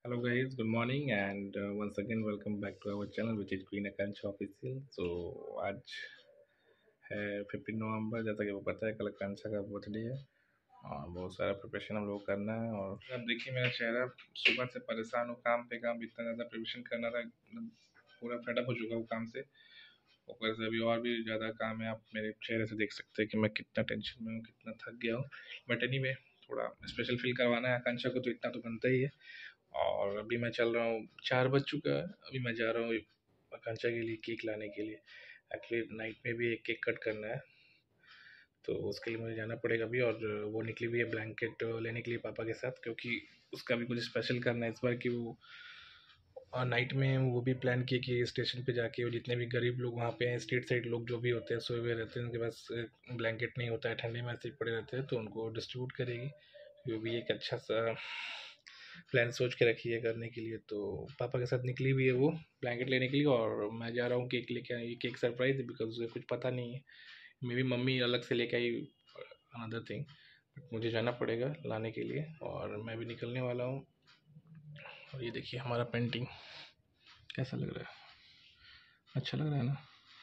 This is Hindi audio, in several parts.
Hello guys, good morning and once again welcome back to our channel which is Green Akanksha Official। So आज है 15 नवंबर, जैसा कि वो पता है कल आकांक्षा का बर्थडे है और बहुत सारा प्रिपरेशन हम लोग करना है। और अब देखिए मेरा चेहरा, सुबह से परेशान हूँ, काम पे काम, इतना ज़्यादा प्रिपरेशन करना था, पूरा फेडअप हो चुका हूँ काम से। ऊपर से अभी और भी ज़्यादा काम है, आप मेरे चेहरे से देख सकते हैं कि मैं कितना टेंशन में हूँ, कितना थक गया हूँ। बट एनीवे थोड़ा स्पेशल फील करवाना है आकांक्षा को, तो इतना तो बनता ही है। और अभी मैं चल रहा हूँ, 4 बज चुका है, अभी मैं जा रहा हूँ आकांक्षा के लिए केक लाने के लिए। एक्चुअली नाइट में भी एक केक कट करना है, तो उसके लिए मुझे जाना पड़ेगा अभी। और वो निकली हुई है ब्लैंकेट लेने के लिए पापा के साथ, क्योंकि उसका भी कुछ स्पेशल करना है इस बार कि वो नाइट में वो भी प्लान किए कि स्टेशन पे जाके वो जितने भी गरीब लोग वहाँ पे हैं, स्ट्रीट साइड लोग जो भी होते हैं, सोए हुए रहते हैं, उनके पास ब्लैंकेट नहीं होता है, ठंडे में ऐसे ही पड़े रहते हैं, तो उनको डिस्ट्रीब्यूट करेगी। वो भी एक अच्छा सा प्लान सोच के रखी है करने के लिए। तो पापा के साथ निकली हुई है वो ब्लैंकेट लेने के लिए, और मैं जा रहा हूँ केक लेके आने। ये केक सरप्राइज है बिकॉज उसे कुछ पता नहीं है, मे बी मम्मी अलग से लेके आई अनदर थिंग, बट मुझे जाना पड़ेगा लाने के लिए और मैं भी निकलने वाला हूँ। और ये देखिए हमारा पेंटिंग कैसा लग रहा है, अच्छा लग रहा है ना।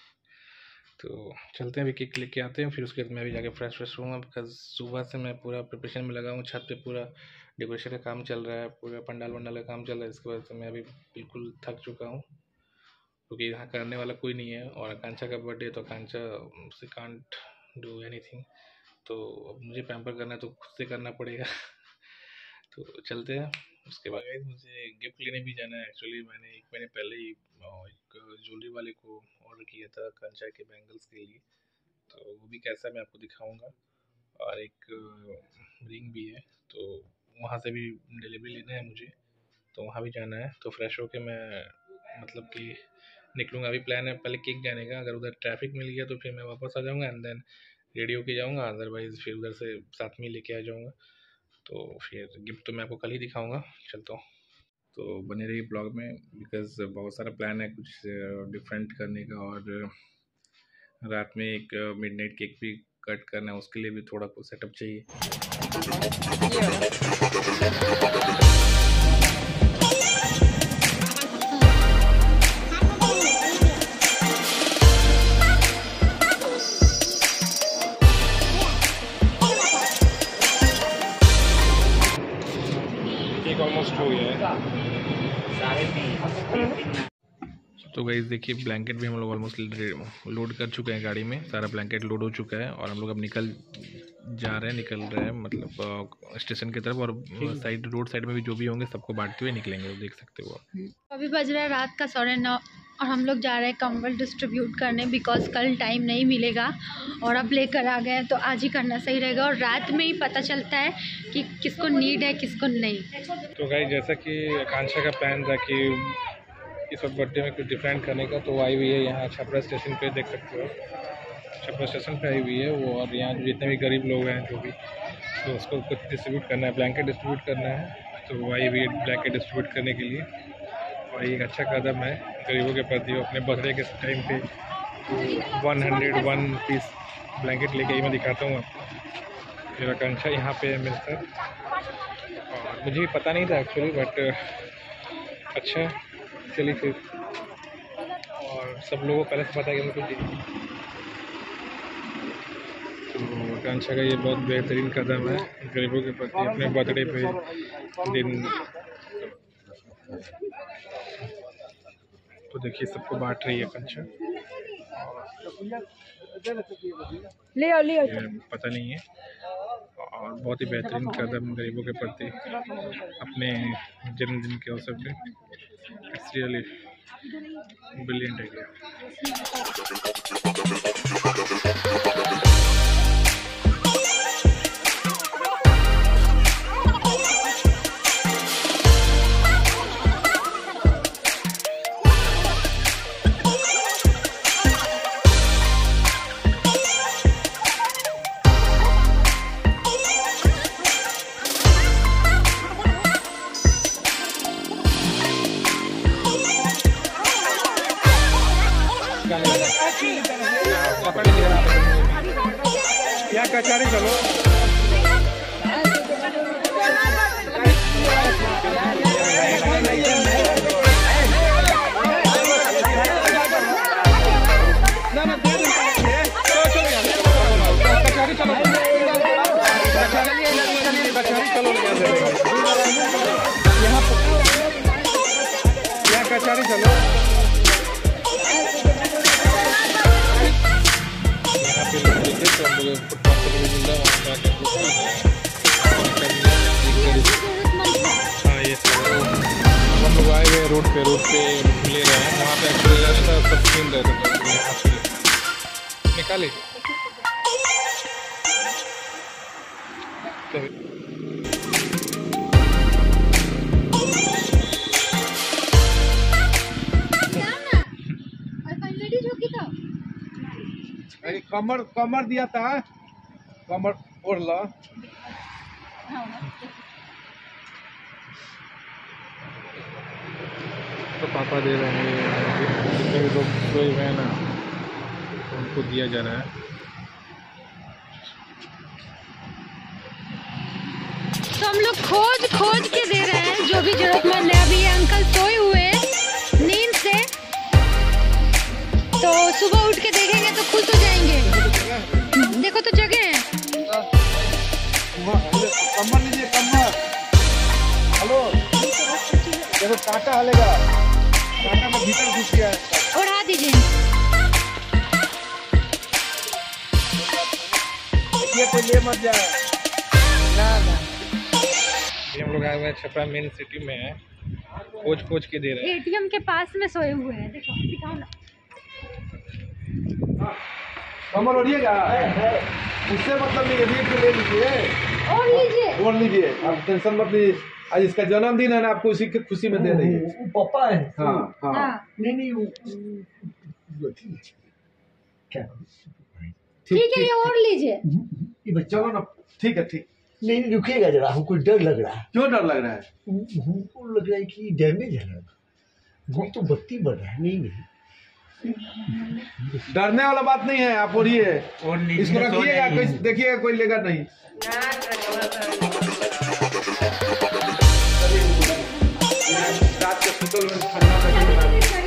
तो चलते हैं, अभी केक लेके आते हैं, फिर उसके बाद मैं भी जाके फ्रेश होऊंगा बिकॉज सुबह से मैं पूरा प्रिपरेशन में लगा हूँ। छत पे पूरा डेकोरेशन का काम चल रहा है, पूरा पंडाल वंडाल का काम चल रहा है, इसकी वजह से मैं अभी बिल्कुल थक चुका हूँ, क्योंकि यहाँ करने वाला कोई नहीं है। और आकांक्षा का बर्थडे, तो आकांक्षा से कांट डू एनीथिंग, तो अब मुझे पैम्पर करना है तो खुद से करना पड़ेगा। तो चलते हैं। उसके बाद मुझे गिफ्ट लेने भी जाना है। एक्चुअली मैंने 1 महीने पहले ही एक ज्वेलरी वाले को ऑर्डर किया था आकांक्षा के बैंगल्स के लिए, तो वो भी कैसा मैं आपको दिखाऊंगा। और एक रिंग भी है, तो वहाँ से भी डिलीवरी लेना है मुझे, तो वहाँ भी जाना है। तो फ्रेश होके मैं मतलब कि निकलूँगा। अभी प्लान है पहले केक जाने का, अगर उधर ट्रैफिक मिल गया तो फिर मैं वापस आ जाऊँगा एंड देन रेडी होके जाऊँगा, अदरवाइज़ फिर उधर से साथ में लेके आ जाऊँगा। तो फिर गिफ्ट तो मैं आपको कल ही दिखाऊँगा। चलता हूँ, तो बने रहिए ब्लॉग में बिकॉज बहुत सारा प्लान है कुछ डिफरेंट करने का। और रात में एक मिडनाइट केक भी कट करना है, उसके लिए भी थोड़ा कुछ सेटअप चाहिए। केक ऑलमोस्ट हो गया है। तो गाइस देखिए ब्लैंकेट भी हम लोग ऑलमोस्ट लोड कर चुके हैं गाड़ी में, सारा ब्लैंकेट लोड हो चुका है और हम लोग अब निकल रहे हैं मतलब स्टेशन की तरफ। और साइड रोड साइड में भी जो भी होंगे सबको बांटते हुए निकलेंगे, देख सकते हो आप। अभी बज रहा है रात का 9:30 और हम लोग जा रहे हैं कंबल डिस्ट्रीब्यूट करने बिकॉज कल टाइम नहीं मिलेगा और अब लेकर आ गए हैं तो आज ही करना सही रहेगा। और रात में ही पता चलता है कि किसको नीड है किसको नहीं। तो गाइस जैसा कि आकांक्षा का प्लान था कि इस वक्त बर्थडे में कुछ डिफरेंट करने का, तो आई हुई है यहाँ छपरा स्टेशन पे, देख सकते हो छपरा स्टेशन पे आई हुई है वो। और यहाँ जितने भी गरीब लोग हैं जो भी, तो उसको कुछ डिस्ट्रीब्यूट करना है, ब्लैंकेट डिस्ट्रीब्यूट करना है, तो वो आई हुई है ब्लैंकेट डिस्ट्रीब्यूट करने के लिए। और ये एक अच्छा कदम है गरीबों के प्रति। अपने बर्थडे के टाइम पे 101 पीस ब्लैंकेट लेके ही मैं दिखाता हूँ आपको। फिर आकांक्षा यहाँ पे है मेरे साथ, और मुझे भी पता नहीं था एक्चुअली, बट अच्छा चलिए फिर। और सब लोगों को पहले से पता है कि मैं कुछ, तो आकांक्षा का ये बहुत बेहतरीन कदम है गरीबों के प्रति अपने बर्थडे पे दिन। तो देखिए सबको बांट रही है आकांक्षा, पता नहीं है, और बहुत ही बेहतरीन कदम गरीबों के प्रति अपने जन्मदिन के अवसर पे। It's really brilliant idea. या कचहरी चलो। गाड़ी चलो। यहाँ पे लोग देखे तो हम लोग फुटपाथ पे भी मिल रहा है, वहाँ पे हाँ ये हम लोग आए हुए रोड पे ले रहे हैं, वहाँ पे एक्चुअली रास्ता सब छीन रहे थे, यहाँ से निकाले कमर दिया था, कमर ओढ़ ला। तो पापा दे रहे हैं, जितने भी लोग सोए हुए हैं ना उनको दिया जा रहा है। तो हम लोग खोज के दे रहे हैं जो भी जरूरतमंद है। अभी ये अंकल सोए हुए हैं नींद से, तो सुबह उठ के देखेंगे तो खुश हो जाएंगे। देखो तो जगह है। कमर लीजिए, कमर। हेलो, देखो कांटा हलेगा, कांटा में भीतर घुस गया है, उड़ा दीजिए। देखिए कोई ले मत जाए ना। हम लोग आए हुए हैं छपरा मेन सिटी में है, खोज के दे रहे हैं। एटीएम के पास में सोए हुए हैं, देखो दिखाओ ना। कमर ओढ़िएगा, उससे मतलब नहीं, रेट पे ले लीजिए, ओढ़ लीजिए, आप टेंशन मत लीजिए। आज इसका जन्मदिन है ना, आपको उसी की खुशी में दे रही है। पापा है। हाँ हाँ नहीं क्या ठीक है, ये ओढ़ लीजिए। ये बच्चा चलो ना, ठीक है ठीक। नहीं रुकेगा जरा, हमको डर लग रहा है। क्यों डर लग रहा है? हमको लग रहा है कि डैमेज है, वो तो बत्ती बढ़ रहा है। नहीं डरने वाला बात नहीं है, आप ओढ़िए, इसको रखिएगा, कोई देखिएगा कोई लेगा नहीं। रात के सुतल में ठंडा लगेगा।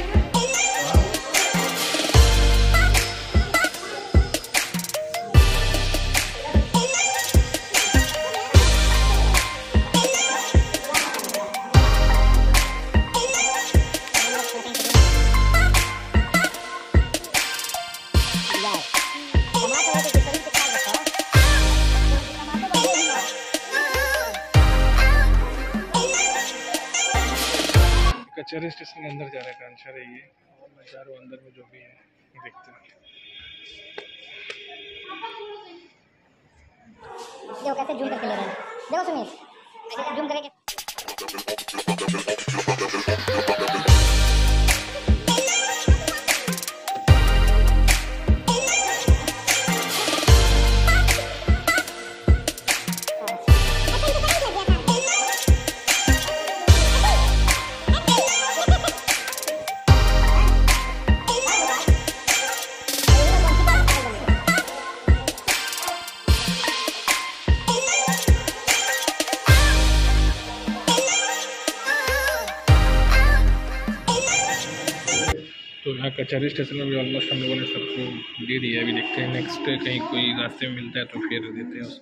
कचहरी स्टेशन के अंदर जा रहा है कांचा रही है, और मैं जा रहा हूँ अंदर में जो भी है देखते हैं। देखो कैसे जूम करके ले रहे हैं, देखो सुमित ऐसे जूम करेंगे। तो यहाँ कचहरी स्टेशन में भी ऑलमोस्ट हम लोगों ने सबको दे दिया है। अभी देखते हैं नेक्स्ट कहीं कोई रास्ते में मिलता है तो फिर देते हैं उसको।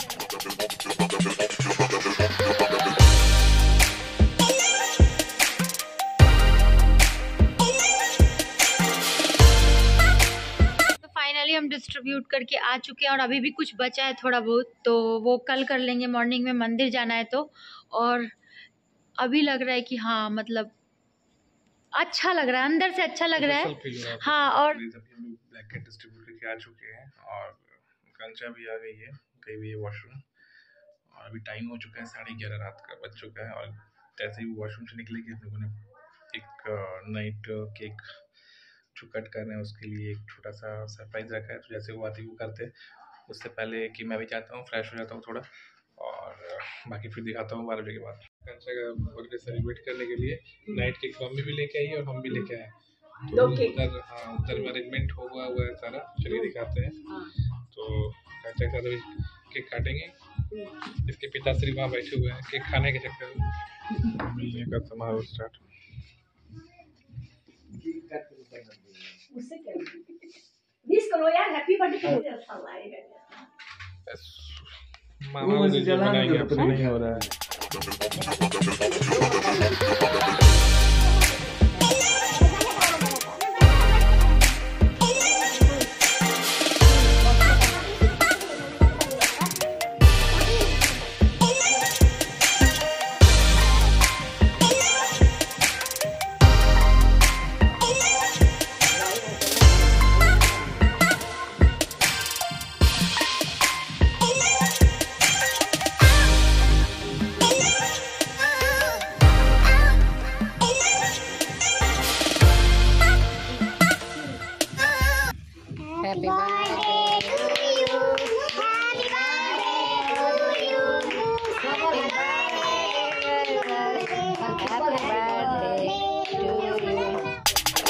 तो फाइनली हम डिस्ट्रीब्यूट करके आ चुके हैं, और अभी भी कुछ बचा है थोड़ा बहुत, तो वो कल कर लेंगे। मॉर्निंग में मंदिर जाना है तो, और अभी लग रहा है कि हाँ मतलब अच्छा लग रहा है, अंदर से अच्छा लग रहा है। हाँ, और ब्लैंकेट डिस्ट्रीब्यूट करके आ चुके हैं, और कंचा भी आ गई है, गई भी है वॉशरूम, और अभी टाइम हो चुका है 11:30 रात का बज चुका है। और जैसे ही वॉशरूम से निकलेगी हम लोगों ने एक नाइट केक जो कट कर रहे हैं उसके लिए एक छोटा सा सरप्राइज रखा है। तो जैसे वो आती वो करते, उससे पहले कि मैं भी जाता हूँ, फ्रेश हो जाता हूँ थोड़ा, और बाकी फिर दिखाता हूँ 12 बजे के बाद। कंचा का बर्थडे सेलिब्रेट करने के लिए नाइट केक मम्मी भी लेके आई और हम भी लेके आए। तो उधर हाँ उधर में अरेंजमेंट हुआ है सारा, चलिए दिखाते हैं। तो कंचा के साथ अभी केक काटेंगे, इसके पिताश्री वहाँ बैठे हुए हैं केक खाने के चक्कर में। मिलने का समारोह स्टार्ट। मामा मुझे जो बनाएंगे आपसे नहीं हो रहा है।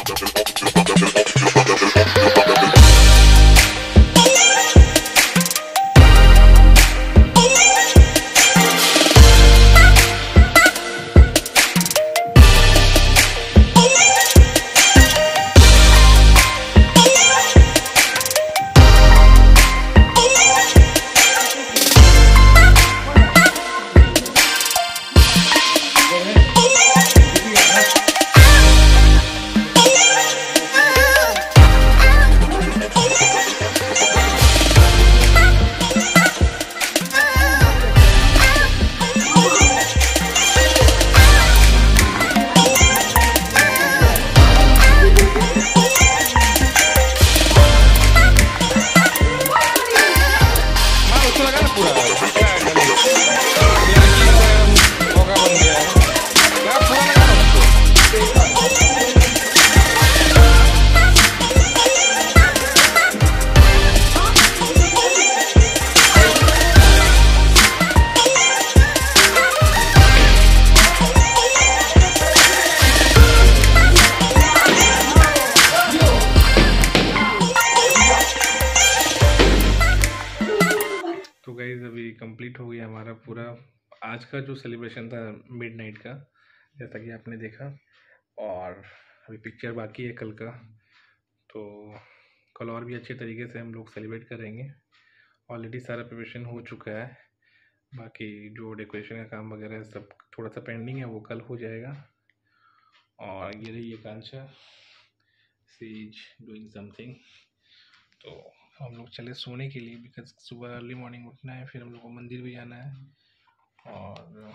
तो गाइज अभी कंप्लीट हो गया हमारा पूरा आज का जो सेलिब्रेशन था मिडनाइट का, जैसा कि आपने देखा। और अभी पिक्चर बाकी है कल का, तो कल और भी अच्छे तरीके से हम लोग सेलिब्रेट करेंगे। ऑलरेडी सारा प्रिपरेशन हो चुका है, बाकी जो डेकोरेशन का काम वगैरह है सब थोड़ा सा पेंडिंग है, वो कल हो जाएगा। और ये रही Kancha, she is doing something. तो हम लोग चले सोने के लिए, बिकॉज सुबह अर्ली मॉर्निंग उठना है, फिर हम लोग को मंदिर भी जाना है। और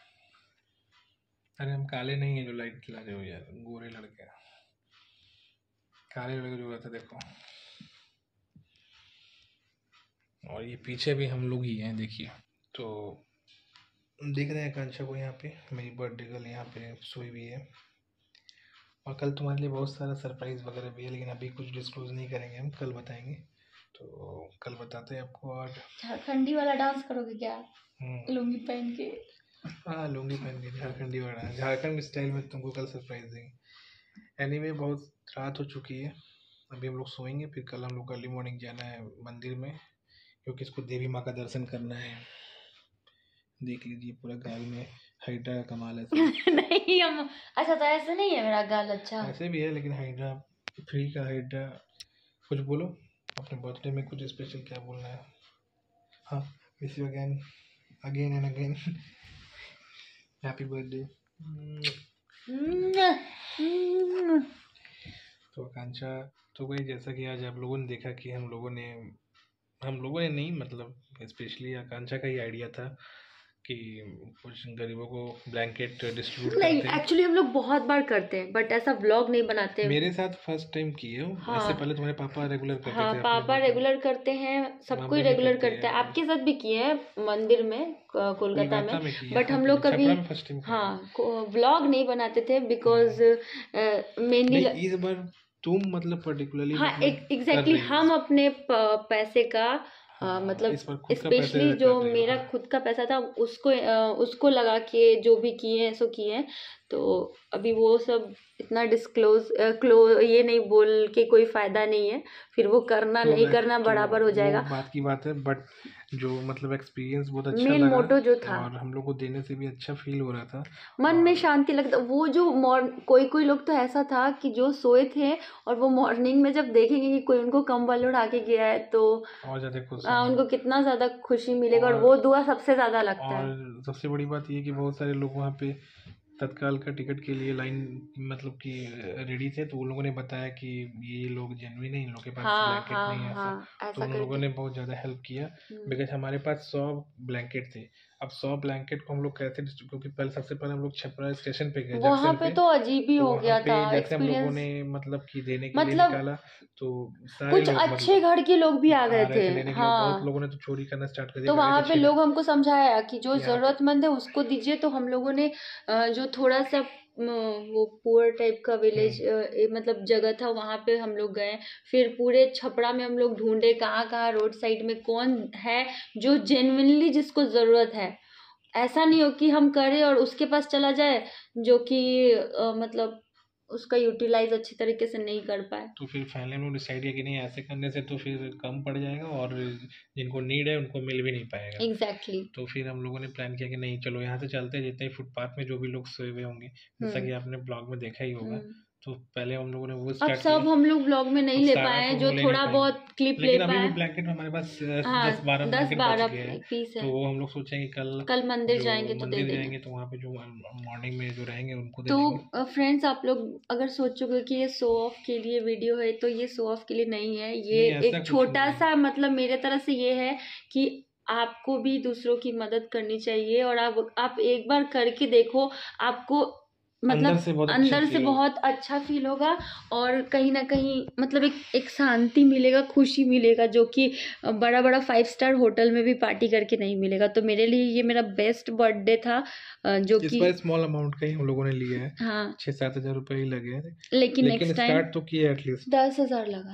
अरे हम काले नहीं है जो लाइट जला रहे हो यार, गोरे लड़के, काले लड़के जो रहते देखो। और ये पीछे भी हम लोग ही हैं, देखिए। तो देख रहे हैं कांचा को, यहाँ पे मेरी बर्थडे गर्ल यहाँ पे सोई भी है। और कल तुम्हारे लिए बहुत सारा सरप्राइज़ वगैरह भी है, लेकिन अभी कुछ डिस्क्लोज नहीं करेंगे, हम कल बताएंगे। तो कल बताते हैं आपको। और झारखंडी वाला डांस करोगे क्या, लुंगी पहन के? हाँ, लुंगी पहन के झारखंडी वाला, झारखंड स्टाइल में तुमको कल सरप्राइज देंगे। एनीवे बहुत रात हो चुकी है, अभी हम लोग सोएंगे, फिर कल हम लोग अर्ली मॉर्निंग जाना है मंदिर में, क्योंकि इसको देवी माँ का दर्शन करना है। देख लीजिए पूरा गाल में हाइड्रा का कमाल है। नहीं हम, अच्छा तो ऐसे नहीं है मेरा गाल, अच्छा ऐसे भी है, लेकिन हाइड्रा फ्री का हाइड्रा। कुछ बोलो अपने बर्थडे में, कुछ स्पेशल क्या बोलना है? हाँ, wish you again again and again happy birthday. तो आकांक्षा, तो भाई जैसा कि आज आप लोगों ने देखा कि हम लोगों ने नहीं, मतलब स्पेशली आकांक्षा का ही आइडिया था कि कुछ गरीबों को ब्लैंकेट डिस्ट्रीब्यूट करते नहीं, हैं। एक्चुअली हम लोग बहुत बार करते हैं, बट ऐसा व्लॉग नहीं बनाते हैं। मेरे साथ फर्स्ट टाइम किए हो। हाँ। इससे पहले तुम्हारे पापा रेगुलर करते हाँ, थे। पापा रेगुलर करते हैं, सब कोई रेगुलर करते हैं। आपके साथ भी किए हैं मंदिर में, कोलकाता में, बट हम लोग कभी हाँ व्लॉग नहीं बनाते थे, बिकॉज मेनली इस बार तुम मतलब पर्टिकुलरली, हाँ एग्जैक्टली हम अपने पैसे का मतलब स्पेशली जो मेरा खुद का पैसा था उसको लगा के जो भी किए हैं सो किए हैं। तो अभी वो सब इतना डिस्क्लोज ये नहीं बोल के कोई फायदा नहीं है, फिर वो करना नहीं करना बराबर हो जाएगा। बात की बात है, बट जो मतलब एक्सपीरियंस बहुत अच्छा मेन लगा, मोटो जो था, और हम लोग को देने से भी अच्छा फील हो रहा था, मन में शांति लगता। वो जो कोई लोग तो ऐसा था कि जो सोए थे और वो मॉर्निंग में जब देखेंगे कि कोई उनको कंबल उड़ा के गया है तो और ज्यादा खुश उनको कितना ज्यादा खुशी मिलेगा, और वो दुआ सबसे ज्यादा लगता है। और सबसे बड़ी बात ये कि बहुत सारे लोग वहाँ पे तत्काल का टिकट के लिए लाइन मतलब कि रेडी थे, तो उन लोगों ने बताया कि ये लोग जेन्युइन है, इन लोगों के पास ब्लैंकेट नहीं है, ऐसा तो उन लोगों ने बहुत ज़्यादा हेल्प किया। बिकॉज हमारे पास 100 ब्लैंकेट थे। अब 100 ब्लैंकेट को हम लोग कैसे, क्योंकि सबसे पहले हम लोग छपरा स्टेशन पे गए, वहाँ पे तो अजीब ही हो गया था जैसे हम लोगों ने मतलब कि देने के लिए निकाला, तो सारे कुछ अच्छे घर के लोग भी आ गए थे। हाँ, बहुत लोगों ने तो चोरी करना स्टार्ट कर दिया। तो वहाँ पे लोग हमको समझाया कि जो जरूरतमंद है उसको दीजिए, तो हम लोगों ने जो थोड़ा सा वो पुअर टाइप का विलेज मतलब जगह था, वहाँ पे हम लोग गए। फिर पूरे छपरा में हम लोग ढूंढे कहाँ रोड साइड में कौन है जो जेन्युइनली जिसको ज़रूरत है। ऐसा नहीं हो कि हम करें और उसके पास चला जाए जो कि मतलब उसका यूटिलाइज अच्छी तरीके से नहीं कर पाए। तो फिर फाइनली हम लोग डिसाइड किया कि नहीं, ऐसे करने से तो फिर कम पड़ जाएगा और जिनको नीड है उनको मिल भी नहीं पाएगा। एग्जैक्टली। तो फिर हम लोगों ने प्लान किया कि नहीं चलो यहाँ से चलते हैं, जितने फुटपाथ में जो भी लोग सोए हुए होंगे, जैसा कि आपने ब्लॉग में देखा ही होगा, तो पहले हम लोगों ने वो अब स्टार्ट सब किया। हम लोग ब्लॉग में नहीं ले सारा पाए, तो जो ले नहीं थोड़ा पाएंगे। बहुत क्लिप ले लेकिन अभी पाए। भी ब्लैंकेट में हमारे पास हाँ, 10-12 ब्लैंकेट बच गए हैं। पीस है। तो वो हम लोग सोचेंगे कल मंदिर जो जाएंगे तो दे मंदिर देंगे। जाएंगे तो वहाँ पे जो मॉर्निंग में जो रहेंगे उनको दे तो देंगे। फ्रेंड्स, आप लोग अगर सोचोगे कि ये शो ऑफ के लिए वीडियो है, तो ये शो ऑफ के लिए नहीं है। ये नहीं, ऐसा एक कुछ छोटा नहीं है। सा मतलब मेरे तरफ से ये है कि आपको भी दूसरों की मदद करनी चाहिए, और आप एक बार करके देखो, आपको मतलब अंदर से बहुत अच्छा फील होगा, और कहीं ना कहीं मतलब एक शांति मिलेगा, खुशी मिलेगा, जो कि बड़ा बड़ा 5 स्टार होटल में भी पार्टी करके नहीं मिलेगा। तो मेरे लिए ये मेरा बेस्ट बर्थडे था, जो इस कि बार स्मॉल अमाउंट का ही हम लोगों ने लिया है। हाँ, 6-7 हज़ार रुपए ही लगे हैं, लेकिन नेक्स्ट टाइम स्टार्ट तो किया एटलीस्ट 10,000 लगा।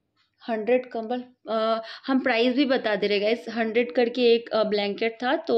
100 कंबल, हम प्राइस भी बता दे रहे गाइस। 100 करके एक ब्लैंकेट था, तो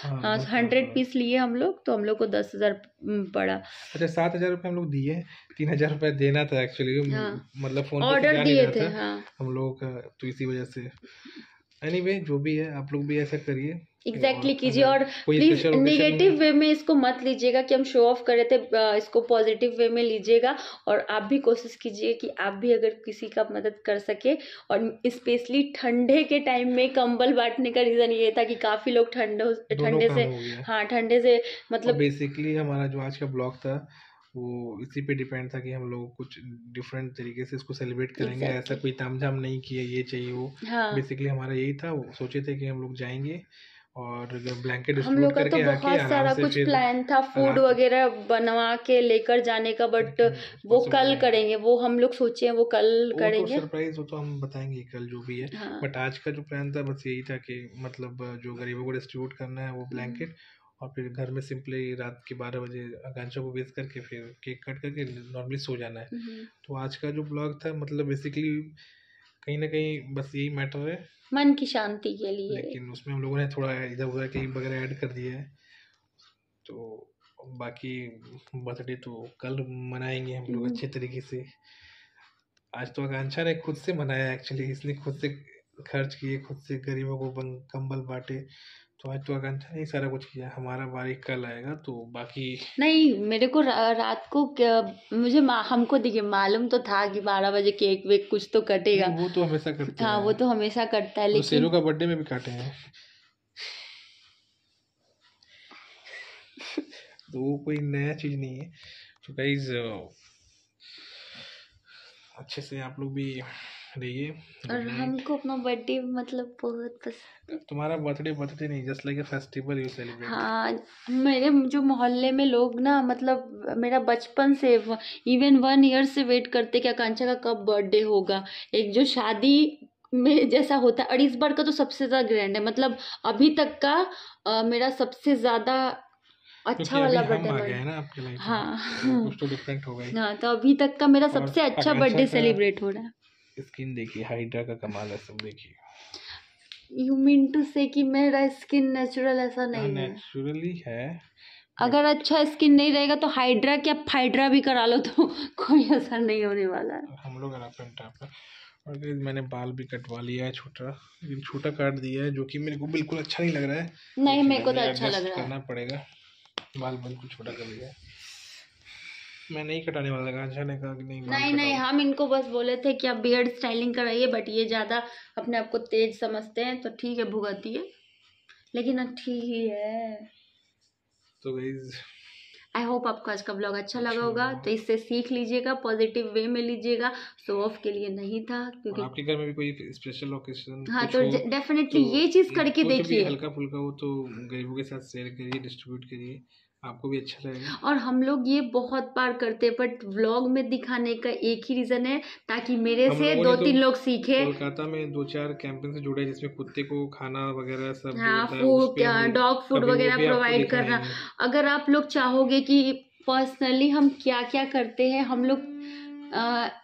100 पीस लिए हम लोग, तो हम लोग को 10,000 पड़ा। अच्छा, 7,000 रुपये हम लोग दिए, 3,000 रुपये देना था एक्चुअली। हाँ, मतलब फोन ऑर्डर दिए थे। हाँ, हम लोग का, तो इसी वजह से एनीवे जो भी है आप लोग भी ऐसा करिए। एग्जैक्टली कीजिए, और प्लीज नेगेटिव वे में इसको मत लीजिएगा कि हम शो ऑफ कर रहे थे, इसको पॉजिटिव वे में लीजिएगा। और आप भी कोशिश कीजिए कि आप भी अगर किसी का मदद कर सके, और स्पेशली ठंडे के टाइम में कंबल बांटने का रीज़न ये था कि काफ़ी लोग ठंडे से, हाँ, ठंडे से मतलब बेसिकली हमारा जो आज का ब्लॉग था वो इसी पे डिपेंड था कि हम लोग कुछ डिफरेंट तरीके से इसको सेलिब्रेट करेंगे। ऐसा कोई तामझाम नहीं किया ये चाहिए वो। हाँ, बेसिकली हमारा यही था, वो सोचे थे कि हम लोग जाएंगे और ब्लैंकेट हम लोग का तो बहुत सारा कुछ प्लान था, फूड वगैरह बनवा के लेकर जाने का, बट वो कल करेंगे। वो हम लोग सोचे हैं वो कल करेंगे। सरप्राइज हो तो हम बताएंगे कल जो भी है। हाँ, बट आज का जो प्लान था बस यही था कि मतलब जो गरीबों को डिस्ट्रीब्यूट करना है वो ब्लैंकेट, और फिर घर में सिंपली रात के 12 बजे आकांक्षा को बेच करके फिर केक कट करके नॉर्मली सो जाना है। तो आज का जो ब्लॉग था मतलब बेसिकली कहीं ना कहीं बस यही मैटर है, मन की शांति के लिए। लेकिन उसमें हम लोगों ने थोड़ा इधर उधर क्लिप वगैरह ऐड कर दिया है। तो बाकी बर्थडे तो कल मनाएंगे हम लोग अच्छे तरीके से। आज तो आकांक्षा ने खुद से मनाया एक्चुअली, इसने खुद से खर्च किए, खुद से गरीबों को कंबल बांटे। तो आज तो आकांक्षा ने ही सारा कुछ किया। हमारा बारी कल आएगा, तो बाकी नहीं, मेरे को रात को मुझे हमको देखिए मालूम तो था कि 12 बजे केक वेक कुछ तो कटेगा। वो तो हमेशा करते हैं। हाँ, वो तो हमेशा करता है, लेकिन शेरों का बर्थडे में भी काटे हैं। तो वो कोई नया चीज नहीं है। तो गाइस अच्छे से आप लोग भी रहिए। और हमको अपना बर्थडे मतलब बहुत पसंद। तुम्हारा बर्थडे नहीं, just like a festival you celebrate. हाँ, मेरे जो मोहल्ले में लोग ना, मतलब मेरा बचपन से इवन 1 ईयर से वेट करते कि आकांक्षा का कब बर्थडे होगा। एक जो शादी में जैसा होता है, और इस बार का तो सबसे ज़्यादा ग्रैंड है। मतलब अभी तक का मेरा सबसे ज़्यादा अच्छा वाला बर्थडे है ना आपके लाइफ में। हाँ, कुछ तो डिफरेंट हो गई। हाँ, तो अभी तक का मेरा सबसे अच्छा बर्थडे सेलिब्रेट हो रहा है। स्किन देखिए, हाइड्रा का कमाल है, सब देखिए। यू मीन टू से कि मेरा स्किन नेचुरल ऐसा नहीं है? नेचुरली है। अगर अच्छा स्किन नहीं रहेगा तो हाइड्रा क्या फाइड्रा भी करा लो तो कोई असर नहीं होने वाला है। हम लोग और मैंने बाल भी कटवा लिया है, छोटा काट दिया है, जो कि मेरे को बिल्कुल अच्छा नहीं लग रहा है। नहीं, मेरे को तो अच्छा लग रहा है। करना पड़ेगा, बाल बिल्कुल छोटा कर लिया है। मैं नहीं कटाने वाला था, आकांक्षा ने कहा कि नहीं, हम इनको बस बोले थे कि आप बियर्ड स्टाइलिंग कराइए, बट ये ज़्यादा अपने आप को तेज समझते हैं, तो ठीक है भुगती है, लेकिन ठीक ही है। तो गाइस आई होप आपको आज का ब्लॉग अच्छा लगा होगा। तो इससे सीख लीजिएगा, पॉजिटिव वे में लीजिएगा, शो ऑफ के लिए नहीं था। क्योंकि आपके घर में भी कोई स्पेशल ओकेजन, हाँ, तो डेफिनेटली ये चीज़ करके देखिए, हल्का फुल्का हो तो गरीबों के साथ शेयर करिए, डिस्ट्रीब्यूट करिए, आपको भी अच्छा लगेगा। और हम लोग ये बहुत बार करते हैं, बट व्लॉग में दिखाने का एक ही रीजन है, ताकि मेरे से 2-3 लोग सीखे। कोलकाता में 2-4 कैंपेन से जुड़े, जिसमें कुत्ते को खाना वगैरह सब, हाँ, फूड, डॉग फूड वगैरह प्रोवाइड करना। अगर आप लोग चाहोगे कि पर्सनली हम क्या क्या करते हैं, हम लोग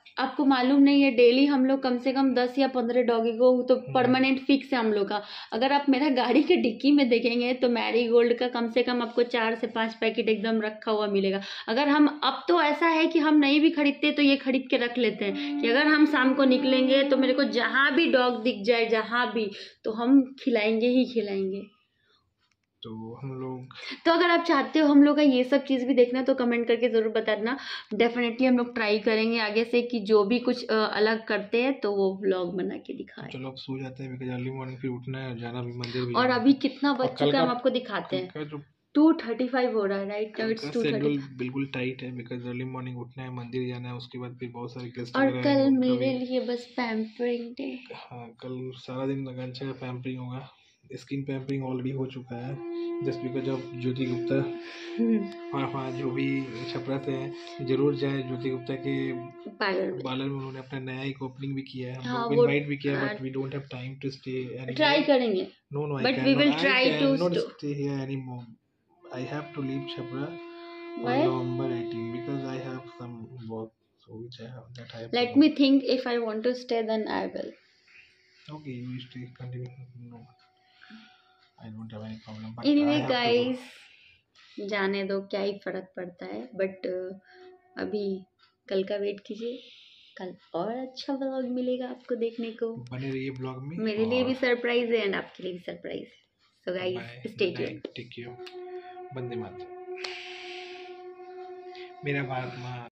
आपको मालूम नहीं है, डेली हम लोग कम से कम 10 या 15 डॉगी को तो परमानेंट फिक्स है हम लोग का। अगर आप मेरा गाड़ी के डिक्की में देखेंगे तो मैरीगोल्ड का कम से कम आपको 4 से 5 पैकेट एकदम रखा हुआ मिलेगा। अगर हम, अब तो ऐसा है कि हम नहीं भी खरीदते तो ये खरीद के रख लेते हैं कि अगर हम शाम को निकलेंगे तो मेरे को जहाँ भी डॉग दिख जाए, जहाँ भी, तो हम खिलाएंगे ही खिलाएंगे। तो हम लोग, तो अगर आप चाहते हो हम लोग का ये सब चीज़ भी देखना तो कमेंट करके ज़रूर बता देना। डेफिनेटली हम लोग ट्राई करेंगे आगे से कि जो भी कुछ अलग करते हैं तो वो व्लॉग बना के दिखाएं। चलो अब सो जाते हैं, बिकॉज अर्ली मॉर्निंग फिर उठना है, जाना भी, मंदिर भी और जाना अभी है। कितना बज और कल चुका है हम का आपको दिखाते हैं। कल का जो 2:35 हो रहा है, राइट नाउ कल इट्स का 2:30। शेड्यूल बिल्कुल टाइट है, बिकॉज अर्ली मॉर्निंग उठना है, मंदिर जाना है, उसके बाद फिर बहुत सारे गेस्ट और वगैरह कल आएंगे, उनका मेरे भी। लिए बस पैम्परिंग डे। हाँ, कल सारा दिन आकांक्षा का पैम्परिंग होगा। स्किन पैम्परिंग ऑलरेडी हो चुका है, just because of Jyoti Gupta. और हाँ, जो भी छपरा से हैं जरूर जाए ज्योति गुप्ता के पार्लर में। उन्होंने अपना नया एक ओपनिंग भी किया है, हम हाँ, लोग वो इनवाइट भी किया है, but we don't have time to stay. Try करेंगे, No, no, I but we will cannot. I try to cannot stay here anymore. I have to leave Chhabra on Why? November 18 because I have some work, so which I have that I have Let to do. me think, if I want to stay then I will. Okay, you stay, continue. No, I don't have any problem. But I Anyway have to guys, जाने दो, क्या ही फर्क पड़ता है। बट अभी कल का वेट कीजिए, कल और अच्छा व्लॉग मिलेगा आपको देखने को। go. बने रहिए ब्लॉग में। मेरे लिए भी सरप्राइज है एंड आपके लिए भी सरप्राइज है। So guys stay tuned. Take care. Vande Mataram. मेरा भारत माँ।